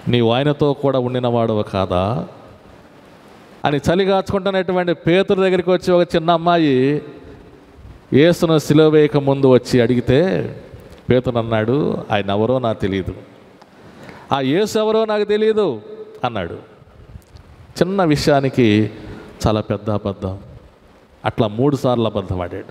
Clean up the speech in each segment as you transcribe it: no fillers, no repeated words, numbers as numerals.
నీవు ఆయనతో కూడా ఉండినవాడవు కాదా అని చలిగాచుకుంటున్నటువంటి పేతురు దగ్గరికి వచ్చి ఒక చిన్న అమ్మాయి యేసును సిలువ వేయక ముందు వచ్చి అడిగితే పేతురు అన్నాడు, ఆయన ఎవరో నాకు తెలియదు, ఆ యేసు ఎవరో నాకు తెలియదు అన్నాడు. చిన్న విషయానికి చాలా పెద్ద అబద్ధం. అట్లా 3 సార్లు అబద్ధం ఆడాడు.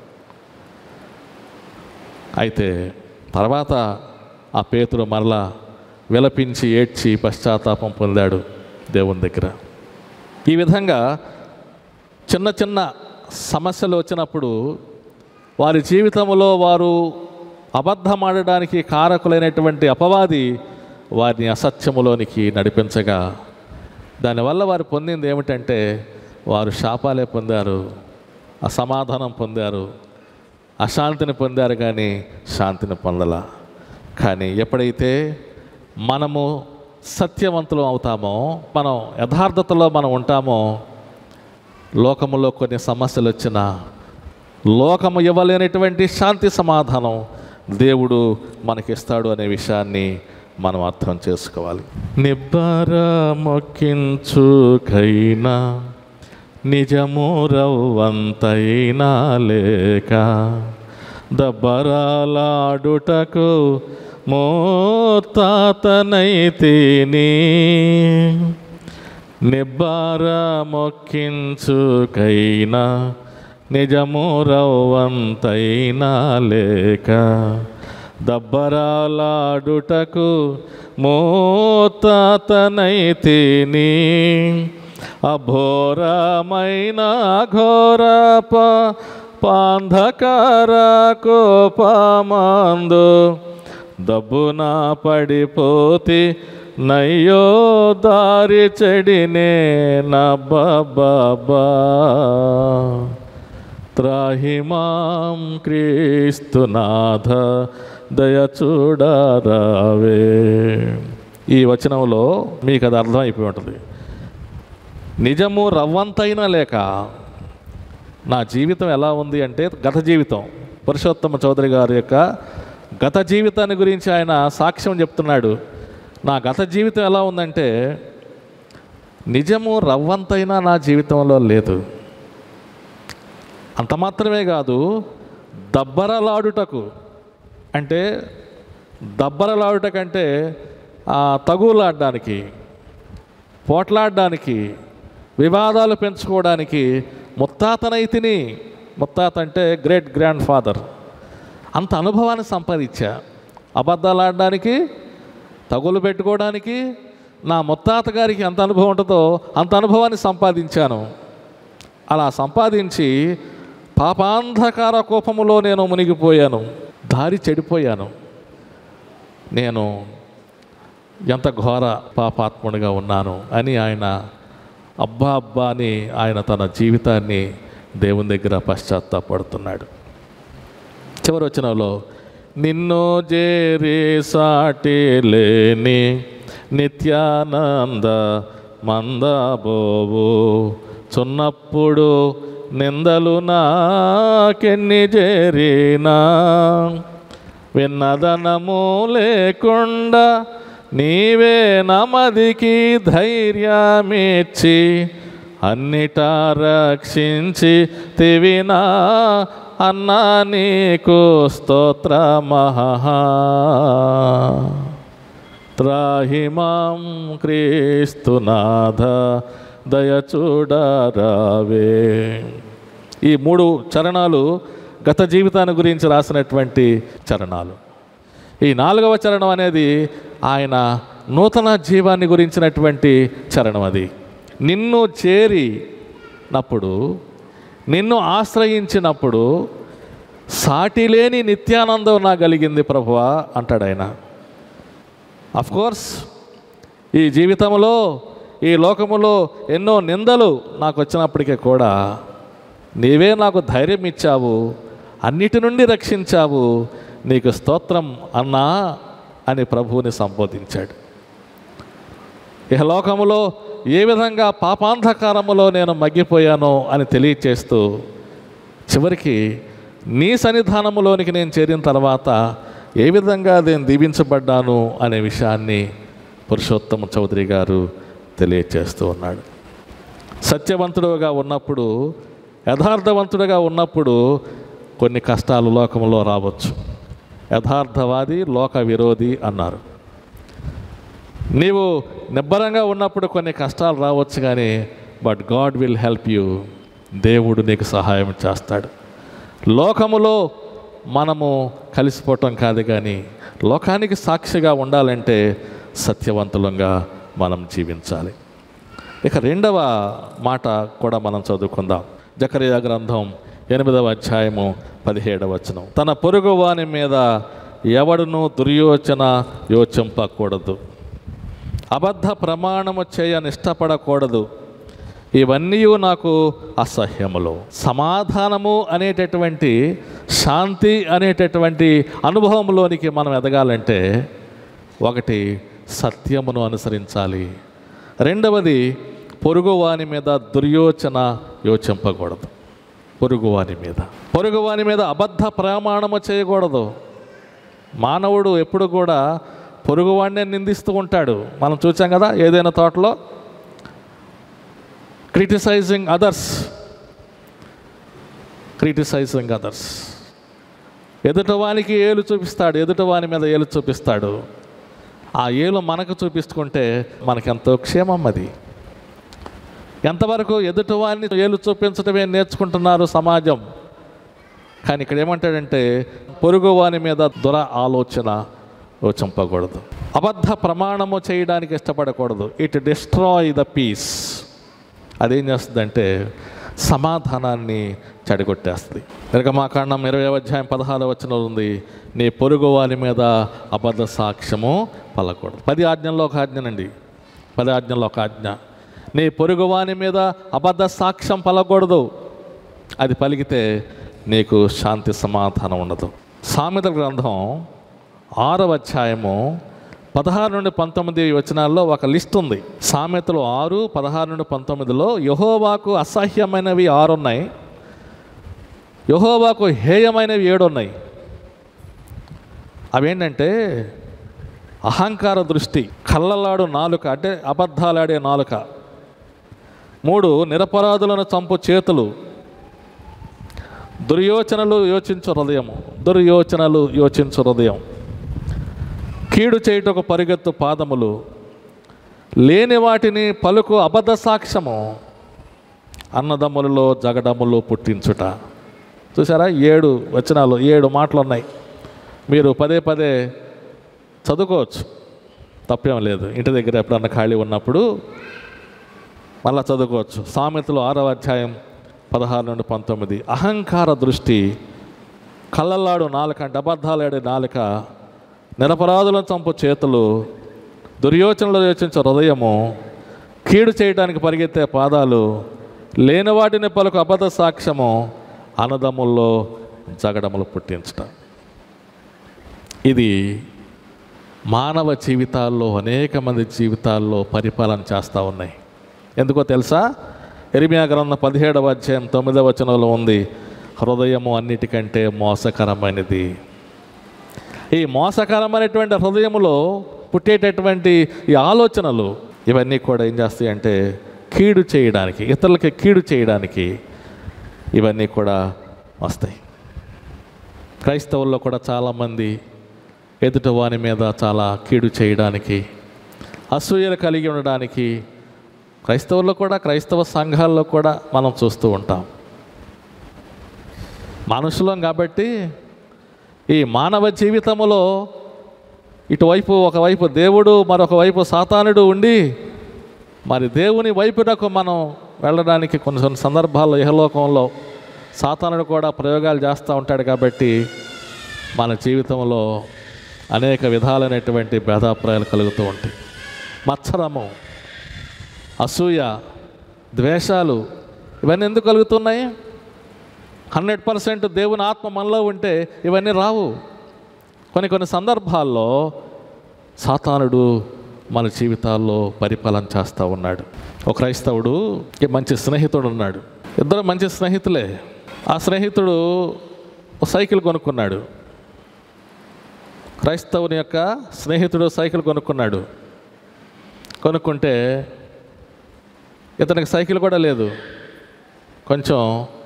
అయితే తర్వాత ఆ పేతురు మరలా విలపించి ఏడ్చి పశ్చాత్తాపం పొందాడు దేవుని దగ్గర. ఈ విధంగా చిన్న చిన్న సమస్యలు వచ్చినప్పుడు వారి జీవితంలో వారు అబద్ధమాడడానికి కారకులైనటువంటి అపవాది వారిని అసత్యములోనికి నడిపించగా దానివల్ల వారు పొందింది ఏమిటంటే వారు శాపాలే పొందారు, అసమాధానం పొందారు, అశాంతిని పొందారు, కానీ శాంతిని పొందల. కానీ ఎప్పుడైతే మనము సత్యవంతులు అవుతామో, మనం యథార్థతలో మనం ఉంటామో, లోకములో కొన్ని సమస్యలు వచ్చినా లోకము ఇవ్వలేనటువంటి శాంతి సమాధానం దేవుడు మనకిస్తాడు అనే విషయాన్ని మనం అర్థం చేసుకోవాలి. నిబ్బర మొక్కించుకైనా నిజమురవ్వంతైనా లేక దబ్బరాలాడుటకు మోతాతనైతిని. నిబ్బర మొక్కించుకైనా నిజమురవ్వంతైనా లేక దబ్బరాలాడుటకు మోతాతనైతిని. అఘోరమైన ఘోర పాంధకార కోపమందు దబ్బున పడిపోతి నయ్యో దారి చెడినే నబ్బబ్బా. త్రాహిమాం క్రీస్తునాథ దయచూడరావే. ఈ వచనంలో మీకు అది అర్థమైపోయి ఉంటుంది. నిజము రవ్వంతైనా లేక నా జీవితం ఎలా ఉంది అంటే, గత జీవితం, పురుషోత్తమ చౌదరి గారి యొక్క గత జీవితాన్ని గురించి ఆయన సాక్ష్యం చెప్తున్నాడు. నా గత జీవితం ఎలా ఉందంటే, నిజము రవ్వంతైనా నా జీవితంలో లేదు. అంత మాత్రమే కాదు, దబ్బరలాడుటకు అంటే, దబ్బరలాడుటకంటే తగులాడడానికి, పోట్లాడడానికి, వివాదాలు పెంచుకోవడానికి ముత్తాతనైతిని. ముత్తాత అంటే గ్రేట్ గ్రాండ్ ఫాదర్. అంత అనుభవాన్ని సంపాదించా. అబద్ధాలు ఆడడానికి, తగులు పెట్టుకోవడానికి నా ముత్తాత గారికి ఎంత అనుభవం ఉంటుందో అంత అనుభవాన్ని సంపాదించాను. అలా సంపాదించి పాపాంధకార కోపములో నేను మునిగిపోయాను, దారి చెడిపోయాను. నేను ఎంత ఘోర పాపాత్ముడిగా ఉన్నాను అని ఆయన అబ్బా అబ్బా అని ఆయన తన జీవితాన్ని దేవుని దగ్గర పశ్చాత్తాపడుతున్నాడు. చివరి వచనంలో నిన్ను చేరి సాటి లేని నిత్యానంద మందబోవు చున్నప్పుడు నిందలు నాకెన్ని చేరినా విన్నదనము లేకుండా నీవే నమదికి ధైర్యమిచ్చి అన్నిటా రక్షించి తివినా అన్నా నీకు స్తోత్రమహా. త్రాహిమాం క్రీస్తునాథ దయచూడరావే. ఈ 3 చరణాలు గత జీవితాన్ని గురించి రాసినటువంటి చరణాలు. ఈ 4వ చరణం అనేది ఆయన నూతన జీవాన్ని గురించినటువంటి చరణం. అది నిన్ను చేరినప్పుడు, నిన్ను ఆశ్రయించినప్పుడు సాటిలేని నిత్యానందం నా కలిగింది ప్రభువా అంటాడు ఆయన. అఫ్కోర్స్ ఈ జీవితంలో, ఈ లోకములో ఎన్నో నిందలు నాకు వచ్చినప్పటికీ కూడా నీవే నాకు ధైర్యం ఇచ్చావు, అన్నిటి నుండి రక్షించావు, నీకు స్తోత్రం అన్నా అని ప్రభువుని సంబోధించాడు. ఇహ లోకములో ఏ విధంగా పాపాంధకారములో నేను మగ్గిపోయానో అని తెలియచేస్తూ చివరికి నీ సన్నిధానములోనికి నేను చేరిన తర్వాత ఏ విధంగా నేను దీవించబడ్డాను అనే విషయాన్ని పురుషోత్తమ చౌదరి గారు తెలియచేస్తూ ఉన్నాడు. సత్యవంతుడుగా ఉన్నప్పుడు, యథార్థవంతుడిగా ఉన్నప్పుడు కొన్ని కష్టాలు లోకంలో రావచ్చు. యథార్థవాది లోక విరోధి అన్నారు. నీవు నిబ్బరంగా ఉన్నప్పుడు కొన్ని కష్టాలు రావచ్చు, కానీ but God will help you. దేవుడు నీకు సహాయం చేస్తాడు. లోకములో మనము కలిసిపోవటం కాదు, కానీ లోకానికి సాక్షిగా ఉండాలంటే సత్యవంతులంగా మనం జీవించాలి. ఇక రెండవ మాట కూడా మనం చదువుకుందాం. జకరియా గ్రంథం 8వ అధ్యాయము 17వ వచనం. తన పొరుగువాని మీద ఎవడును దుర్యోచన యోచింపకూడదు, అబద్ధ ప్రమాణము చేయని ఇష్టపడకూడదు, ఇవన్నీ నాకు అసహ్యములు. సమాధానము అనేటటువంటి, శాంతి అనేటటువంటి అనుభవంలోనికి మనం ఎదగాలంటే ఒకటి సత్యమును అనుసరించాలి, రెండవది పొరుగువాని మీద దుర్యోచన యోచింపకూడదు. పొరుగువాని మీద అబద్ధ ప్రమాణము చేయకూడదు. మానవుడు ఎప్పుడు కూడా పొరుగువాడినే నిందిస్తూ ఉంటాడు. మనం చూసాం కదా, ఏదైనా తోటలో క్రిటిసైజింగ్ అదర్స్. ఎదుటవానికి ఏలు చూపిస్తాడు, ఎదుటవాని మీద ఏలు చూపిస్తాడు. ఆ ఏలు మనకు చూపిస్తుంటే మనకెంతో క్షేమం. అది ఎంతవరకు ఎదుటివారిని ఏలు చూపించడమే నేర్చుకుంటున్నారు సమాజం. కానీ ఇక్కడ ఏమంటాడంటే పొరుగువాని మీద దుర ఆలోచన యోచింపకూడదు, అబద్ధ ప్రమాణము చేయడానికి ఇష్టపడకూడదు. It destroy the peace. అదేం చేస్తుందంటే సమాధానాన్ని చెడగొట్టేస్తుంది. నిర్గమాకాండం 20వ అధ్యాయం 16వ వచనం ఉంది, నీ పొరుగువాని మీద అబద్ధ సాక్ష్యము పలకూడదు. 10 ఆజ్ఞల్లో ఒక ఆజ్ఞనండి, 10 ఆజ్ఞల్లో ఒక ఆజ్ఞ. నీ పొరుగువాని మీద అబద్ధ సాక్ష్యం పలకూడదు. అది పలికితే నీకు శాంతి సమాధానం ఉండదు. సామెతల గ్రంథం 6వ అధ్యాయము 16 నుండి 19 వచనాల్లో ఒక లిస్ట్ ఉంది. సామెతలు 6, 16 నుండి 19లో యెహోవాకు అసహ్యమైనవి 6 ఉన్నాయి, యెహోవాకు హేయమైనవి 7 ఉన్నాయి. అవేంటంటే అహంకార దృష్టి, కళ్ళలాడు నాలుక అంటే అబద్ధాలాడే నాలుక, 3 నిరపరాధులను చంపు చేతులు, దుర్యోచనలు యోచించు హృదయం, కీడు చేయుటకు పరిగెత్తు పాదములు, లేని వాటిని పలుకు అబద్ధ సాక్ష్యము, అన్నదమ్ములలో జగడములు పుట్టించుట. చూసారా, 7 వచనాలు, 7 మాటలు ఉన్నాయి. మీరు పదే పదే చదువుకోవచ్చు, తప్పేం లేదు. ఇంటి దగ్గర ఎప్పుడన్నా ఖాళీ ఉన్నప్పుడు మళ్ళా చదువుకోవచ్చు. సామెతలు 6వ అధ్యాయం 16 నుండి 19. అహంకార దృష్టి, కళ్ళల్లాడు నాలుక అంటే అబద్ధాలాడే నాలుక, నిరపరాధులను చంపు చేతులు, దుర్యోచనలు యోచించే హృదయము, కీడు చేయడానికి పరిగెత్తే పాదాలు, లేని వాటిని పలుకు అబద్ధ సాక్ష్యము, అన్నదమ్ముల్లో జగడములు పుట్టించటం. ఇది మానవ జీవితాల్లో, అనేక మంది జీవితాల్లో పరిపాలన చేస్తూ ఉన్నాయి. ఎందుకో తెలుసా? యెరెమీయా గ్రంథం 17వ అధ్యాయం 9వ వచనంలో ఉంది, హృదయము అన్నిటికంటే మోసకరమైనది. ఈ మోసకరమైనటువంటి హృదయములో పుట్టేటటువంటి ఈ ఆలోచనలు ఇవన్నీ కూడా ఏం చేస్తాయి అంటే కీడు చేయడానికి, ఇతరులకి కీడు చేయడానికి ఇవన్నీ కూడా వస్తాయి. క్రైస్తవుల్లో కూడా చాలామంది ఎదుటివాని మీద చాలా కీడు చేయడానికి, అసూయలు కలిగి ఉండడానికి క్రైస్తవుల్లో కూడా, క్రైస్తవ సంఘాల్లో కూడా మనం చూస్తూ ఉంటాం. మనుషులం కాబట్టి ఈ మానవ జీవితంలో ఇటువైపు ఒకవైపు దేవుడు, మరొక వైపు సాతానుడు ఉండి, మరి దేవుని వైపునకు మనం వెళ్ళడానికి కొన్ని సందర్భాల్లో ఇహలోకంలో సాతానుడు కూడా ప్రయోగాలు చేస్తూ ఉంటాడు. కాబట్టి మన జీవితంలో అనేక విధాలైనటువంటి భేదాభిప్రాయాలు కలుగుతూ ఉంటాయి. మత్సరము, అసూయ, ద్వేషాలు ఇవన్నీ ఎందుకు కలుగుతున్నాయి? 100% దేవుని ఆత్మ మనలో ఉంటే ఇవన్నీ రావు. కొన్ని సందర్భాల్లో సాతానుడు మన జీవితాల్లో పరిపాలన చేస్తూ ఉన్నాడు. ఒక క్రైస్తవుడు మంచి స్నేహితుడు ఉన్నాడు, ఇద్దరు మంచి స్నేహితులే. ఆ స్నేహితుడు సైకిల్ కొనుక్కున్నాడు. క్రైస్తవుని యొక్క స్నేహితుడు సైకిల్ కొనుక్కున్నాడు. కొనుక్కుంటే ఇతనికి సైకిల్ కూడా లేదు. కొంచెం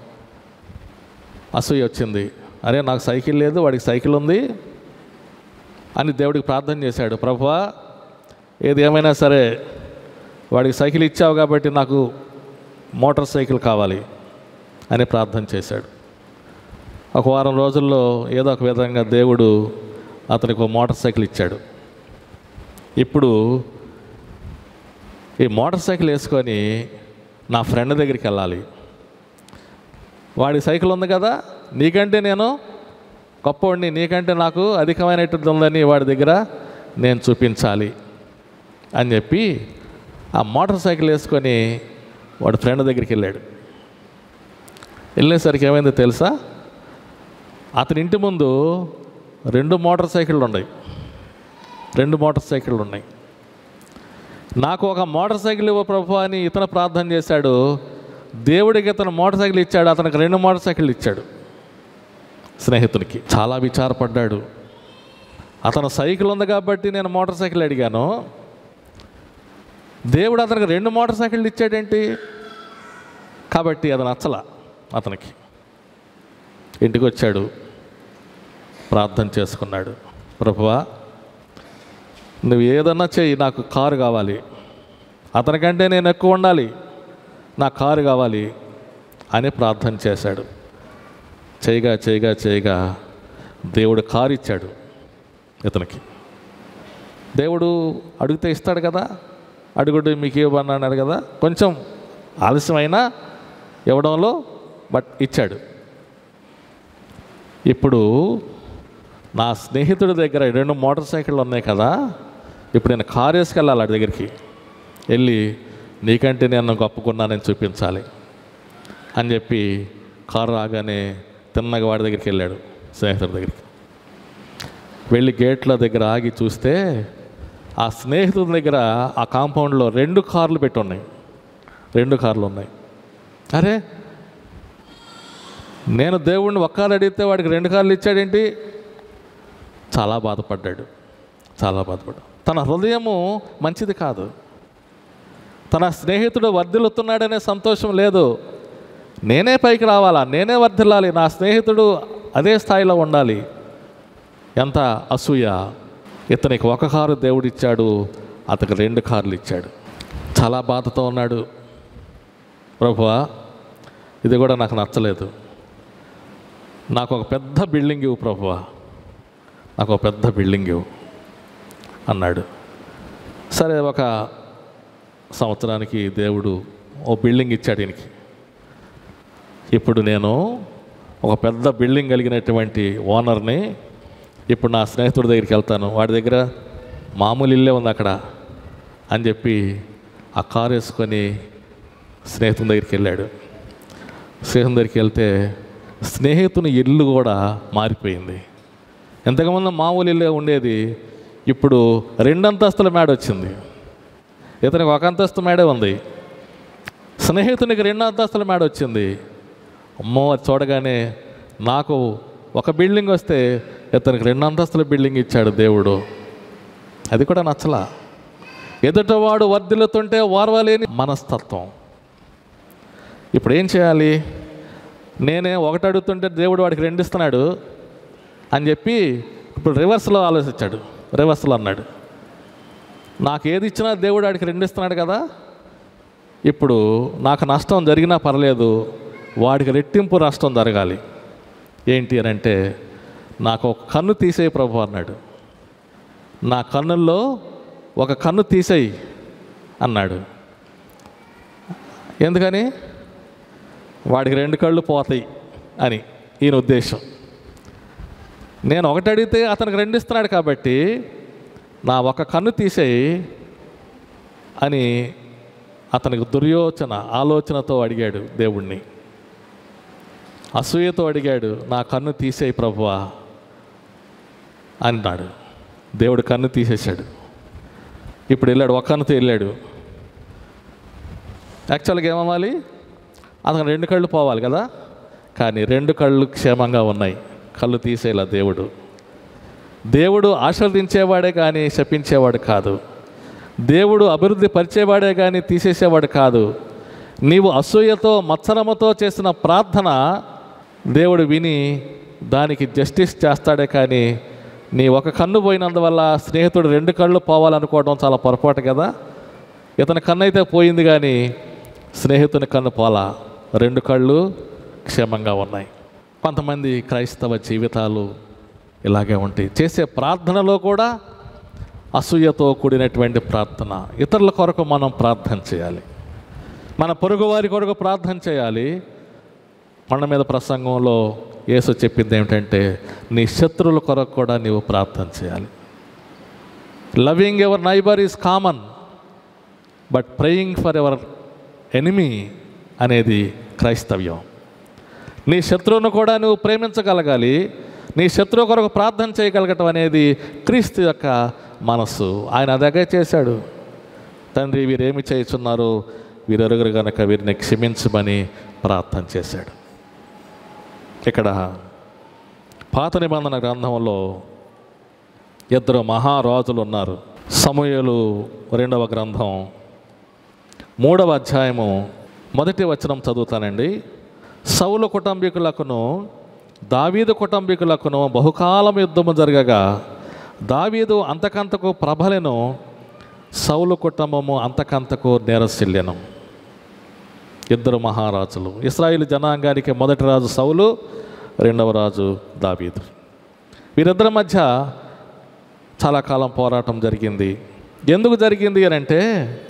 అసూయ వచ్చింది. అరే నాకు సైకిల్ లేదు, వాడికి సైకిల్ ఉంది అని దేవుడికి ప్రార్థన చేశాడు. ప్రభువా, ఏది ఏమైనా సరే వాడికి సైకిల్ ఇచ్చావు కాబట్టి నాకు మోటార్ సైకిల్ కావాలి అని ప్రార్థన చేశాడు. ఒక వారం రోజుల్లో ఏదో ఒక విధంగా దేవుడు అతనికి ఒక మోటార్ సైకిల్ ఇచ్చాడు. ఇప్పుడు ఈ మోటార్ సైకిల్ వేసుకొని నా ఫ్రెండ్ దగ్గరికి వెళ్ళాలి. వాడి సైకిల్ ఉంది కదా, నీకంటే నేను గొప్పవాడిని, నీకంటే నాకు అధికమైనటువంటి ఉందని వాడి దగ్గర నేను చూపించాలి అని చెప్పి ఆ మోటార్ సైకిల్ వేసుకొని వాడు ఫ్రెండ్ దగ్గరికి వెళ్ళాడు. వెళ్ళేసరికి ఏమైందో తెలుసా? అతని ఇంటి ముందు 2 మోటార్ సైకిళ్ళు ఉన్నాయి. 2 మోటార్ సైకిళ్ళు ఉన్నాయి. నాకు ఒక మోటార్ సైకిల్ ఇవ్వ ప్రభు అని ఇతను ప్రార్థన చేశాడు. దేవుడికి ఇతను మోటార్ సైకిల్ ఇచ్చాడు, అతనికి 2 మోటార్ సైకిళ్ళు ఇచ్చాడు. స్నేహితునికి చాలా విచారపడ్డాడు. అతను సైకిల్ ఉంది కాబట్టి నేను మోటార్ సైకిల్ అడిగాను, దేవుడు అతనికి 2 మోటార్ సైకిళ్ళు ఇచ్చాడేంటి? కాబట్టి అది నచ్చల అతనికి. ఇంటికి వచ్చాడు, ప్రార్థన చేసుకున్నాడు. ప్రభువా, నువ్వు ఏదన్నా చెయ్యి, నాకు కారు కావాలి, అతనికంటే నేను ఎక్కువ ఉండాలి, నాకు కారు కావాలి అని ప్రార్థన చేశాడు. చేయగా చేయగా చేయగా దేవుడు కారు ఇచ్చాడు ఇతనికి. దేవుడు అడిగితే ఇస్తాడు కదా, అడుగుడు మీకు ఇవ్వమన్నాడు కదా, కొంచెం ఆలస్యమైనా ఇవ్వడంలో బట్ ఇచ్చాడు. ఇప్పుడు నా స్నేహితుడి దగ్గర 2 మోటార్ సైకిళ్ళు ఉన్నాయి కదా, ఇప్పుడు నేను కారు వేసుకెళ్ళాలి వాడి దగ్గరికి, వెళ్ళి నీకంటే నేను గొప్పకున్నానని చూపించాలి అని చెప్పి కారు రాగానే తిన్నగా వాడి దగ్గరికి వెళ్ళాడు, స్నేహితుడి దగ్గరికి. వెళ్ళి గేట్ల దగ్గర ఆగి చూస్తే ఆ స్నేహితుడి దగ్గర ఆ కాంపౌండ్లో 2 కార్లు పెట్టి ఉన్నాయి. 2 కార్లు ఉన్నాయి. అరే, నేను దేవుడిని ఒక్క కారు అడిగితే వాడికి 2 కార్లు ఇచ్చాడేంటి? చాలా బాధపడ్డాడు, చాలా బాధపడ్డాడు. తన హృదయము మంచిది కాదు. తన స్నేహితుడు వర్ధిల్లుతున్నాడనే సంతోషం లేదు. నేనే పైకి రావాలా, నేనే వర్ధిల్లాలి, నా స్నేహితుడు అదే స్థాయిలో ఉండాలి. ఎంత అసూయ! ఇతనికి 1 కారు దేవుడిచ్చాడు, అతనికి 2 కార్లు ఇచ్చాడు. చాలా బాధతో ఉన్నాడు. ప్రభువా, ఇది కూడా నాకు నచ్చలేదు, నాకు ఒక పెద్ద బిల్డింగ్ ఇవ్వు ప్రభువా, నాకు ఒక పెద్ద బిల్డింగ్ ఇవ్వు అన్నాడు. సరే, 1 సంవత్సరానికి దేవుడు ఓ బిల్డింగ్ ఇచ్చాడు ఈయనకి. ఇప్పుడు నేను ఒక పెద్ద బిల్డింగ్ కలిగినటువంటి ఓనర్ని, ఇప్పుడు నా స్నేహితుడి దగ్గరికి వెళ్తాను, వాడి దగ్గర మామూలు ఇల్లే ఉంది అక్కడ అని చెప్పి ఆ కారు వేసుకొని స్నేహితుని దగ్గరికి వెళ్ళాడు. స్నేహితుని దగ్గరికి వెళ్తే స్నేహితుని ఇల్లు కూడా మారిపోయింది. ఎంతకుముందు మామూలు ఇల్లే ఉండేది, ఇప్పుడు 2 అంతస్తుల మేడ వచ్చింది. ఇతనికి 1 అంతస్తు మేడే ఉంది, స్నేహితునికి 2 అంతస్తుల మేడ వచ్చింది. అమ్మో, అది చూడగానే నాకు ఒక బిల్డింగ్ వస్తే ఇతనికి 2 అంతస్తుల బిల్డింగ్ ఇచ్చాడు దేవుడు. అది కూడా నచ్చలా. ఎదుటవాడు వర్ధిల్లుతుంటే ఓర్వలేని మనస్తత్వం. ఇప్పుడు ఏం చేయాలి? నేనే 1 అడుగుతుంటే దేవుడు వాడికి 2 ఇస్తున్నాడు అని చెప్పి ఇప్పుడు రివర్స్లో ఆలోచించాడు. రివర్స్లో అన్నాడు, నాకు ఏది ఇచ్చినా దేవుడు వాడికి 2 ఇస్తున్నాడు కదా, ఇప్పుడు నాకు నష్టం జరిగినా పర్లేదు, వాడికి రెట్టింపు నష్టం జరగాలి. ఏంటి అని అంటే, నాకు ఒక కన్ను తీసేయి ప్రభు అన్నాడు. నా కన్నుల్లో ఒక కన్ను తీసేయి అన్నాడు. ఎందుకని? వాడికి 2 కళ్ళు పోతాయి అని ఈయన ఉద్దేశం. నేను 1 అడిగితే అతనికి 2 ఇస్తున్నాడు కాబట్టి నా ఒక కన్ను తీసేయి అని అతనికి ఆలోచనతో అడిగాడు దేవుణ్ణి. అసూయతో అడిగాడు, నా కన్ను తీసేయి ప్రభువా అన్నాడు. దేవుడు కన్ను తీసేశాడు. ఇప్పుడు వెళ్ళాడు, 1 కన్నుతో వెళ్ళాడు. యాక్చువల్గా ఏమవ్వాలి? అతను 2 కళ్ళు పోవాలి కదా, కానీ 2 కళ్ళు క్షేమంగా ఉన్నాయి. కళ్ళు తీసేలా దేవుడు ఆశీర్వదించేవాడే కానీ శపించేవాడు కాదు. దేవుడు అభివృద్ధి పరిచేవాడే కానీ తీసేసేవాడు కాదు. నీవు అసూయతో మత్సరముతో చేసిన ప్రార్థన దేవుడు విని దానికి జస్టిస్ చేస్తాడే కానీ నీ ఒక కన్ను పోయినందువల్ల స్నేహితుడు 2 కళ్ళు పోవాలనుకోవడం చాలా పొరపాటు కదా. ఇతని కన్ను అయితే పోయింది కానీ స్నేహితుని కన్ను పోలా, 2 కళ్ళు క్షేమంగా ఉన్నాయి. కొంతమంది క్రైస్తవ జీవితాలు ఇలాగే ఉంటాయి. చేసే ప్రార్థనలో కూడా అసూయతో కూడినటువంటి ప్రార్థన. ఇతరుల కొరకు మనం ప్రార్థన చేయాలి, మన పొరుగు వారి కొరకు ప్రార్థన చేయాలి. కొండ మీద ప్రసంగంలో యేసు చెప్పింది ఏమిటంటే నీ శత్రువుల కొరకు కూడా నీవు ప్రార్థన చేయాలి. Loving ever neighbour is common, but praying for ever enemy అనేది క్రైస్తవ్యం. నీ శత్రువును కూడా నువ్వు ప్రేమించగలగాలి, నీ శత్రువు కొరకు ప్రార్థన చేయగలగటం అనేది క్రీస్తు యొక్క మనస్సు. ఆయన అదే చేశాడు. తండ్రి వీరేమి చేయుచున్నారు, వీరెరుగురు గనక వీరిని క్షమించమని ప్రార్థన చేశాడు. ఇక్కడ పాత నిబంధన గ్రంథంలో 2 మహారాజులు ఉన్నారు. సమూయేలు 2వ గ్రంథం 3వ అధ్యాయము 1వ వచనం చదువుతానండి. సౌలు కుటుంబీకులకును దావీదు కుటుంబీకులకును బహుకాలం యుద్ధము జరగగా దావీదు అంతకంతకు ప్రబలెను, సౌలు కుటుంబము అంతకంతకు నేరసిల్లెను. 2 మహారాజులు. ఇశ్రాయేలు జనాంగానికి మొదటి రాజు సౌలు, 2వ రాజు దావీదు. వీరిద్దరి మధ్య చాలా కాలం పోరాటం జరిగింది. ఎందుకు జరిగింది అని అంటే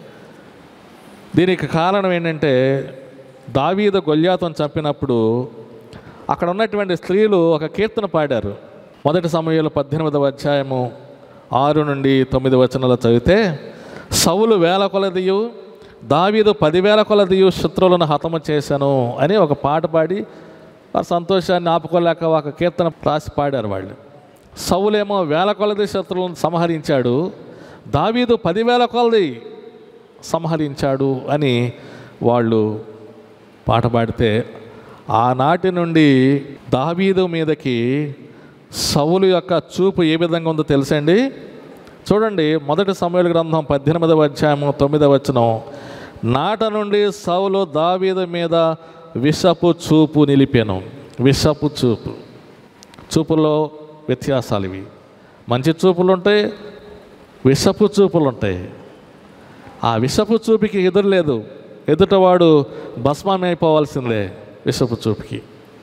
దీనికి కారణం ఏంటంటే దావీదు గొల్యాతును చంపినప్పుడు అక్కడ ఉన్నటువంటి స్త్రీలు ఒక కీర్తన పాడారు. 1 సమూయేలు 18వ అధ్యాయము 6 నుండి 9 వచనాలు చదివితే సౌలు 1000 కొలదియు దావీదు 10,000 కొలదియు శత్రువులను హతము చేశాను అని ఒక పాట పాడి ఆ సంతోషాన్ని ఆపుకోలేక ఒక కీర్తన రాసి పాడారు వాళ్ళు. సౌలేమో 1000 కొలది శత్రువులను సంహరించాడు, దావీదు 10,000 కొలది సంహరించాడు అని వాళ్ళు పాట పాడితే ఆనాటి నుండి దావీదు మీదకి సౌలు యొక్క చూపు ఏ విధంగా ఉందో తెలుసండి. చూడండి, 1 సమూయేలు గ్రంథం 18వ అధ్యాయము 9వ వచనం. నాట నుండి సౌలు దావీదు మీద విషపు చూపు నిలిపెను. విషపు చూపు. చూపులో వ్యత్యాసాలు ఇవి. మంచి చూపులు ఉంటాయి, విషపు చూపులు ఉంటాయి. ఆ విషపు చూపుకి ఎదురులేదు, ఎదుటవాడు భస్మమైపోవాల్సిందే. విషపు చూపుకి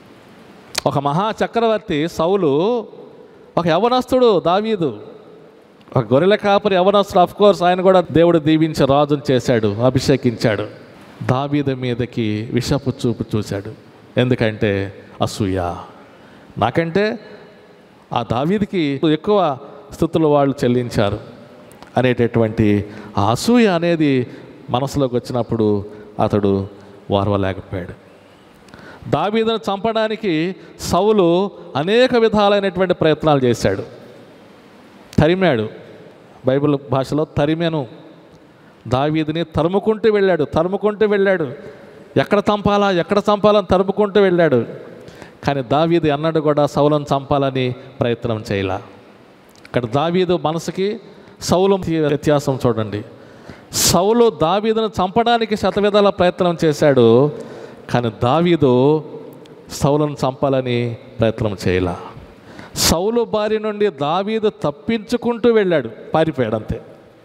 ఒక మహా చక్రవర్తి సౌలు, ఒక యవనస్తుడు దావీదు, ఒక గొర్రెల కాపరి యవనస్తుడు. ఆఫ్ కోర్స్ ఆయన కూడా దేవుడు దీవించి రాజును చేశాడు, అభిషేకించాడు. దావీదు మీదకి విషపు చూపు చూశాడు. ఎందుకంటే అసూయ. నాకంటే ఆ దావీదుకి ఎక్కువ స్తుతులు వాళ్ళు చెల్లించారు అనేటటువంటి ఆ అసూయ అనేది మనసులోకి వచ్చినప్పుడు అతడు వారవలేకపోయాడు. దావీదును చంపడానికి సౌలు అనేక విధాలైనటువంటి ప్రయత్నాలు చేశాడు. తరిమాడు, బైబిల్ భాషలో తరిమెను. దావీదుని తరుముకుంటూ వెళ్ళాడు. ఎక్కడ చంపాలని తరుముకుంటూ వెళ్ళాడు. కానీ దావీదు ఎన్నడూ కూడా సౌలును చంపాలని ప్రయత్నం చేయలా. ఇక్కడ దావీదు మనసుకి సౌలు వ్యత్యాసం చూడండి. సౌలు దావీదును చంపడానికి శతవిధాల ప్రయత్నం చేశాడు, కానీ దావీదు సౌలును చంపాలని ప్రయత్నం చేయలా. సౌలు బారి నుండి దావీదు తప్పించుకుంటూ వెళ్ళాడు, పారిపోయాడు అంతే.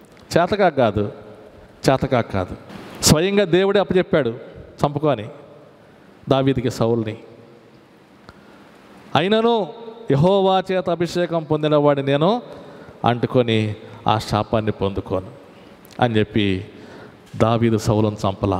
చేతకా కాదు. స్వయంగా దేవుడే అప్పచెప్పాడు చంపుకొని దావీదుకి సౌలుని. అయినను యెహోవా చేత అభిషేకం పొందినవాడి నేను అంటుకొని ఆ శాపాన్ని పొందుకోను అని చెప్పి దావీదు సౌలును చంపలా.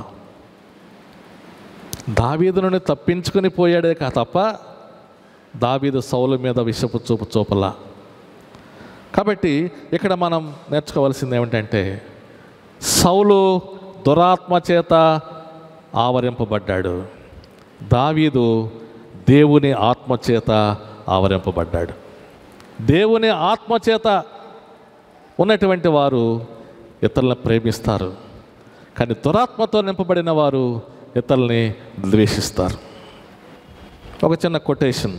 దావీదు నుండి తప్పించుకొని పోయాడే తప్ప దావీదు సౌలు మీద విషపు చూపు చూపలా. కాబట్టి ఇక్కడ మనం నేర్చుకోవాల్సింది ఏమిటంటే సౌలు దురాత్మ చేత ఆవరింపబడ్డాడు, దావీదు దేవుని ఆత్మచేత ఆవరింపబడ్డాడు. దేవుని ఆత్మచేత ఉన్నటువంటి వారు ఇతరులను ప్రేమిస్తారు, కానీ దురాత్మతో నింపబడిన వారు ఇతరుల్ని ద్వేషిస్తారు. ఒక చిన్న కొటేషన్: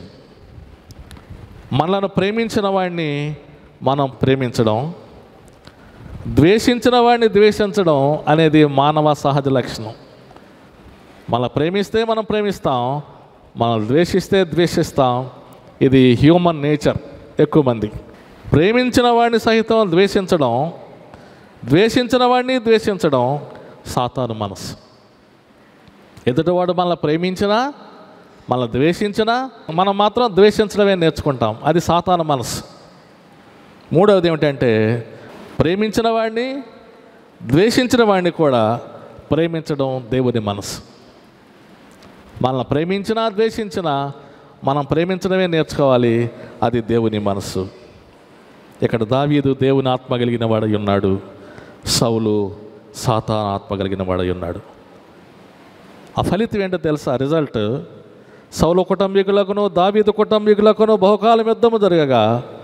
మనలను ప్రేమించిన వాడిని మనం ప్రేమించడం, ద్వేషించిన వాడిని ద్వేషించడం అనేది మానవ సహజ లక్షణం. మనం ప్రేమిస్తే మనం ప్రేమిస్తాం, మనం ద్వేషిస్తే ద్వేషిస్తాం. ఇది హ్యూమన్ నేచర్. ఎక్కువ మంది ప్రేమించిన వాడిని సహితం ద్వేషించడం, ద్వేషించిన వాడిని ద్వేషించడం సాతాను మనసు. ఎదుటివాడు మనల్ని ప్రేమించినా మనల్ని ద్వేషించినా మనం మాత్రం ద్వేషించడమే నేర్చుకుంటాం. అది సాతాను మనసు. మూడవది ఏమిటంటే, ప్రేమించిన వాడిని ద్వేషించిన వాడిని కూడా ప్రేమించడం దేవుని మనసు. మనల్ని ప్రేమించినా ద్వేషించినా మనం ప్రేమించడమే నేర్చుకోవాలి. అది దేవుని మనసు. ఇక్కడ దావీదు దేవుని ఆత్మ కలిగిన వాడై ఉన్నాడు, సౌలు సాతాను ఆత్మ కలిగిన వాడై ఉన్నాడు. ఆ ఫలితం ఏంటో తెలుసా? రిజల్ట్, సౌలు కుటుంబీకులకును దావీదు కుటుంబీకులకును బహుకాలం యుద్ధము జరగగా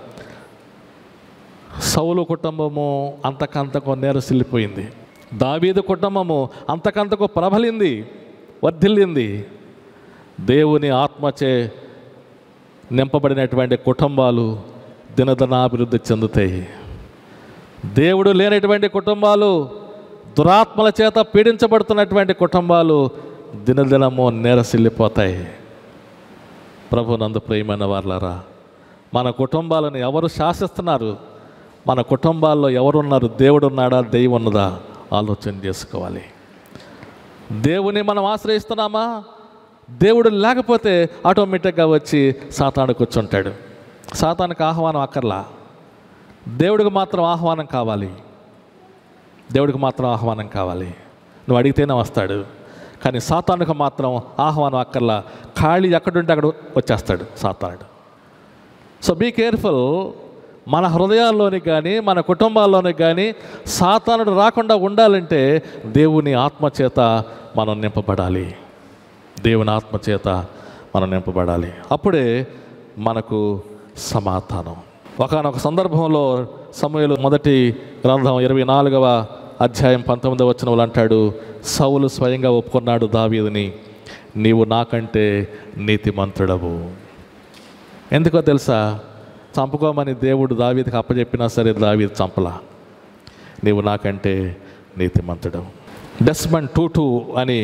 సౌలు కుటుంబము అంతకంతకు నేరసిల్లిపోయింది, దావీదు కుటుంబము అంతకంతకు ప్రబలింది, వర్ధిల్లింది. దేవుని ఆత్మచే నింపబడినటువంటి కుటుంబాలు దినదినాభివృద్ధి చెందుతాయి. దేవుడు లేనటువంటి కుటుంబాలు, దురాత్మల చేత పీడించబడుతున్నటువంటి కుటుంబాలు దినదినము నేరసిల్లిపోతాయి. ప్రభునందు ప్రియమైన వారలారా, మన కుటుంబాలను ఎవరు శాసిస్తున్నారు? మన కుటుంబాల్లో ఎవరున్నారు? దేవుడు ఉన్నాడా, దెయ్యం ఉన్నదా? ఆలోచన చేసుకోవాలి. దేవుని మనం ఆశ్రయిస్తున్నామా? దేవుడు లేకపోతే ఆటోమేటిక్గా వచ్చి సాతాను కూర్చుంటాడు. సాతానికి ఆహ్వానం అక్కర్లా, దేవుడికి మాత్రం ఆహ్వానం కావాలి. దేవుడికి మాత్రం ఆహ్వానం కావాలి. నువ్వు అడిగితేనే వస్తాడు. కానీ సాతానుకు మాత్రం ఆహ్వానం అక్కర్లా. ఖాళీ ఎక్కడుంటే అక్కడ వచ్చేస్తాడు సాతానుడు. So be careful. మన హృదయాల్లోనికి కానీ మన కుటుంబాల్లోనికి కానీ సాతానుడు రాకుండా ఉండాలంటే దేవుని ఆత్మచేత మనం నింపబడాలి. దేవుని ఆత్మచేత మనం నింపబడాలి. అప్పుడే మనకు సమాధానం. ఒకానొక సందర్భంలో సమూయేలు మొదటి గ్రంథం 24వ అధ్యాయం 19వ వచనంలో అంటాడు, సౌలు స్వయంగా ఒప్పుకున్నాడు దావీదుని, నీవు నాకంటే నీతిమంతుడవు. ఎందుకో తెలుసా? చంపుకోమని దేవుడు దావీదుకి అప్పచెప్పినా సరే దావీదు చంపలా. నీవు నాకంటే నీతిమంతుడవు. డెస్మండ్ టూటు అని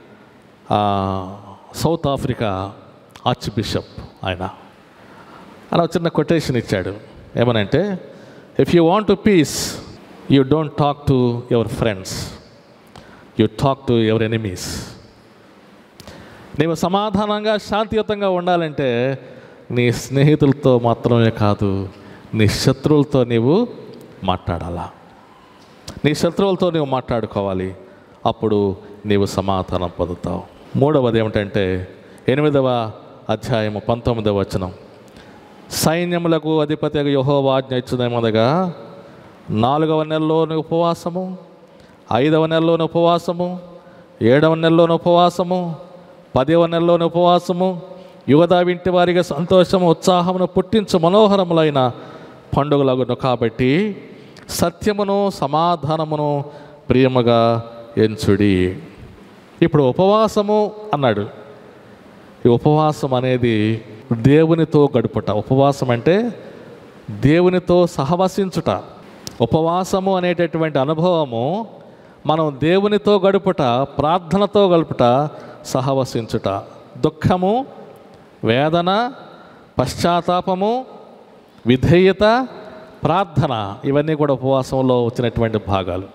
సౌత్ ఆఫ్రికా ఆర్చ్ బిషప్ ఆయన అలా చిన్న కొటేషన్ ఇచ్చాడు. ఏమనంటే, if you want to peace you don't talk to your friends, you talk to your enemies. నీవు సమాధానంగా శాంతియుతంగా ఉండాలంటే నీ స్నేహితులతో మాత్రమే కాదు, నీ శత్రువులతో నీవు మాట్లాడాలా. నీ శత్రువులతో నీవు మాట్లాడుకోవాలి. అప్పుడు నీవు సమాధానం పొందుతావు. మూడవది ఏమిటంటే 8వ అధ్యాయము 19వ వచనం, సైన్యములకు అధిపతి యెహోవా ఆజ్ఞ ఇచ్చుదేమనగా 4వ నెలలోని ఉపవాసము, 5వ నెలలోని ఉపవాసము, 7వ నెలలోని ఉపవాసము, 10వ నెలలోని ఉపవాసము, యువదా వింటి వారిగా సంతోషము ఉత్సాహమును పుట్టించు మనోహరములైన పండుగలగును. కాబట్టి సత్యమును సమాధానమును ప్రియముగా ఎంచుడి. ఇప్పుడు ఉపవాసము అన్నాడు. ఈ ఉపవాసం అనేది దేవునితో గడుపుట. ఉపవాసం అంటే దేవునితో సహవసించుట. ఉపవాసము అనేటటువంటి అనుభవము మనం దేవునితో గడుపుట, ప్రార్థనతో గడుపుట, సహవసించుట. దుఃఖము, వేదన, పశ్చాత్తాపము, విధేయత, ప్రార్థన, ఇవన్నీ కూడా ఉపవాసంలో వచ్చినటువంటి భాగాలు.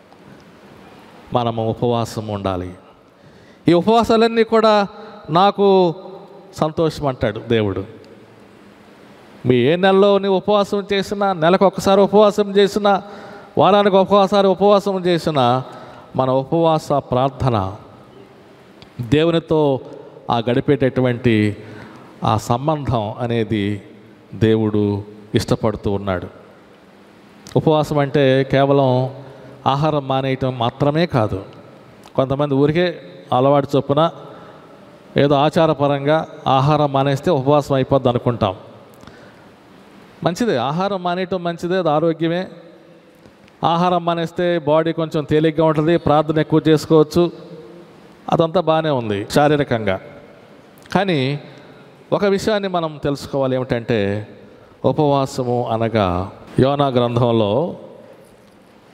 మనము ఉపవాసం ఉండాలి. ఈ ఉపవాసాలన్నీ కూడా నాకు సంతోషం అంటాడు దేవుడు. మీ ఏ నెలలో నీవు ఉపవాసం చేసినా, నెలకు ఒకసారి ఉపవాసం చేసినా, వారానికి ఒకసారి ఉపవాసం చేసినా, మన ఉపవాస ప్రార్థన దేవునితో ఆ గడిపేటటువంటి ఆ సంబంధం అనేది దేవుడు ఇష్టపడుతూ ఉన్నాడు. ఉపవాసం అంటే కేవలం ఆహారం మానేయటం మాత్రమే కాదు. కొంతమంది ఊరికే అలవాటు చొప్పున ఏదో ఆచారపరంగా ఆహారం మానేస్తే ఉపవాసం అయిపోద్ది అనుకుంటాం. మంచిదే, ఆహారం మానేయటం మంచిదే, అది ఆరోగ్యమే. ఆహారం మానేస్తే బాడీ కొంచెం తేలిగ్గా ఉంటుంది, ప్రార్థన ఎక్కువ చేసుకోవచ్చు, అదంతా బాగానే ఉంది శారీరకంగా. కానీ ఒక విషయాన్ని మనం తెలుసుకోవాలి. ఏమిటంటే ఉపవాసము అనగా యోనా గ్రంథంలో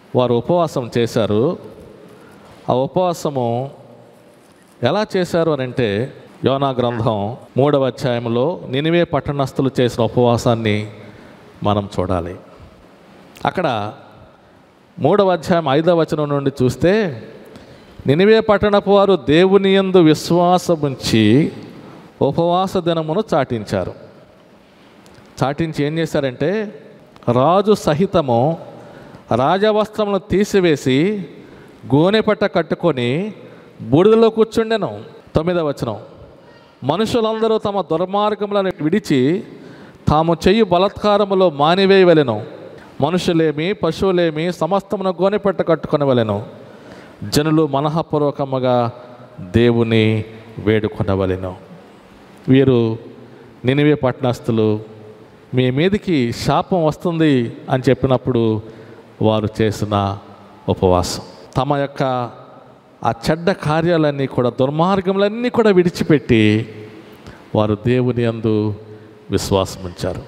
వారు ఉపవాసం చేశారు. ఆ ఉపవాసము ఎలా చేశారు అని అంటే, యోనా గ్రంథం 3వ అధ్యాయంలో నినివే పట్టణస్థులు చేసిన ఉపవాసాన్ని మనం చూడాలి. అక్కడ 3వ అధ్యాయం 5వ వచనం నుండి చూస్తే, నినివే పట్టణపు వారు దేవుని యందు విశ్వాసముంచి ఉపవాస దినమును చాటించారు. చాటించి ఏం చేశారంటే, రాజు సహితము రాజవస్త్రములను తీసివేసి గోనెపట్ట కట్టుకొని బూడిదలో కూర్చుండెను. 9వ వచనం, మనుషులందరూ తమ దుర్మార్గములను విడిచి తాము చెయ్యి బలాత్కారములో మానివేయవలెను. మనుషులేమి పశువులేమి సమస్తమును గోనెపట్ట కట్టుకొనవలెను. జనులు మనఃపూర్వకముగా దేవుని వేడుకొనవలెను. వీరు నినివే పట్టణస్థులు మీ మీదికి శాపం వస్తుంది అని చెప్పినప్పుడు వారు చేసిన ఉపవాసం, తమ యొక్క ఆ చెడ్డ కార్యాలన్నీ కూడా, దుర్మార్గములన్నీ కూడా విడిచిపెట్టి వారు దేవుని యందు విశ్వాసం ఉంచారు.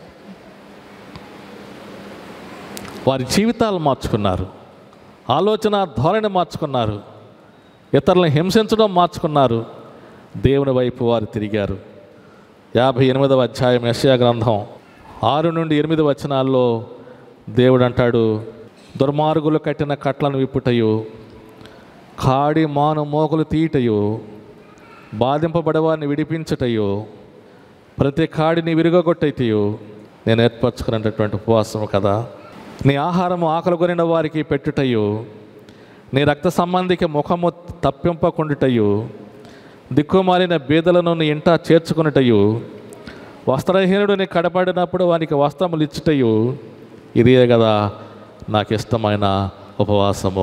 వారి జీవితాలు మార్చుకున్నారు, ఆలోచన ధోరణి మార్చుకున్నారు, ఇతరులను హింసించడం మార్చుకున్నారు, దేవుని వైపు వారు తిరిగారు. 58వ అధ్యాయం యెషయా గ్రంథం 6 నుండి 8 వచనాల్లో దేవుడు అంటాడు, దుర్మార్గులు కట్టిన కట్లను విప్పుటయు, కాడి మాను మోకులు తీయటయు, బాధింపబడేవారిని విడిపించుటయు, ప్రతి కాడిని విరుగొట్టేటయు నేను ఏర్పరచుకున్నటువంటి ఉపవాసము కదా. నీ ఆహారము ఆకలి కొనిన వారికి పెట్టుటయు, నీ రక్త సంబంధికి ముఖము తప్పింపకుండుటయు, దిక్కుమాలిన బీదలను నీ ఇంట చేర్చుకున్నటయు, వస్త్రహీనుడిని కడబడినప్పుడు వానికి వస్త్రములు ఇచ్చుటయు, ఇదే కదా నాకు ఇష్టమైన ఉపవాసము.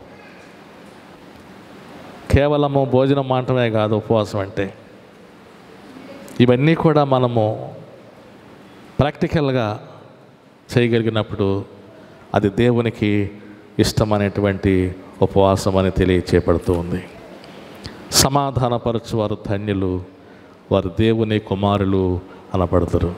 కేవలము భోజనం మాత్రమే కాదు ఉపవాసం అంటే. ఇవన్నీ కూడా మనము ప్రాక్టికల్గా చేయగలిగినప్పుడు అది దేవునికి ఇష్టమైనటువంటి ఉపవాసం అని తెలియచేయబడుతూ ఉంది. సమాధానపరచు వారు ధన్యులు, వారు దేవుని కుమారులు అనబడతారు.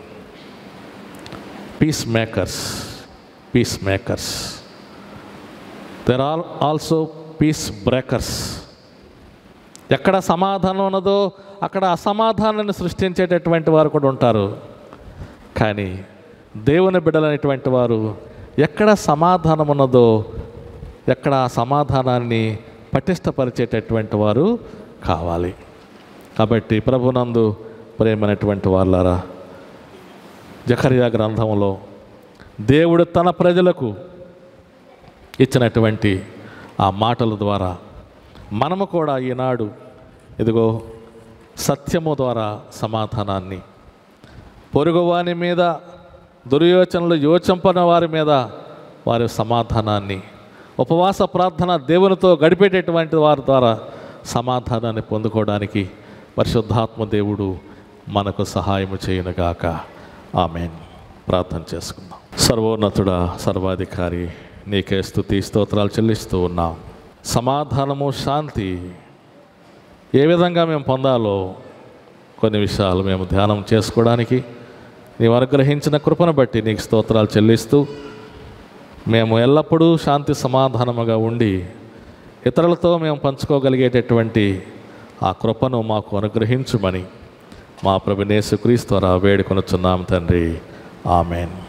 Peace makers, peace makers. There are also peace breakers. ఎక్కడ సమాధానం ఉన్నదో అక్కడ అసమాధానాన్ని సృష్టించేటటువంటి వారు కూడా ఉంటారు. కానీ దేవుని బిడ్డలైనటువంటి వారు ఎక్కడ సమాధానం ఉన్నదో ఎక్కడ ఆ సమాధానాన్ని పటిష్టపరిచేటటువంటి వారు కావాలి. కాబట్టి ప్రభునందు ప్రేమైనటువంటి వాళ్ళారా, జకర్యా గ్రంథంలో దేవుడు తన ప్రజలకు ఇచ్చినటువంటి ఆ మాటల ద్వారా మనము కూడా ఈనాడు ఇదిగో సత్యము ద్వారా సమాధానాన్ని, పొరుగువాని మీద దుర్యోచనలు యోచింపన వారి మీద వారి సమాధానాన్ని, ఉపవాస ప్రార్థన దేవునితో గడిపేటటువంటి వారి ద్వారా సమాధానాన్ని పొందుకోవడానికి పరిశుద్ధాత్మ దేవుడు మనకు సహాయము చేయునుగాక. ఆమేన్. ప్రార్థన చేసుకుందాం. సర్వోన్నతుడా, సర్వాధికారి, నీకే స్తుతి స్తోత్రాలు చెల్లిస్తూ ఉన్నాం. సమాధానము, శాంతి ఏ విధంగా మేము పొందాలో కొన్ని విషయాలు మేము ధ్యానం చేసుకోవడానికి నీవు అనుగ్రహించిన కృపను బట్టి నీకు స్తోత్రాలు చెల్లిస్తూ, మేము ఎల్లప్పుడూ శాంతి సమాధానముగా ఉండి ఇతరులతో మేము పంచుకోగలిగేటటువంటి ఆ కృపను మాకు అనుగ్రహించుమని మా ప్రభువైన యేసుక్రీస్తు ద్వారా వేడుకొనుచున్నాం తండ్రి. ఆమేన్.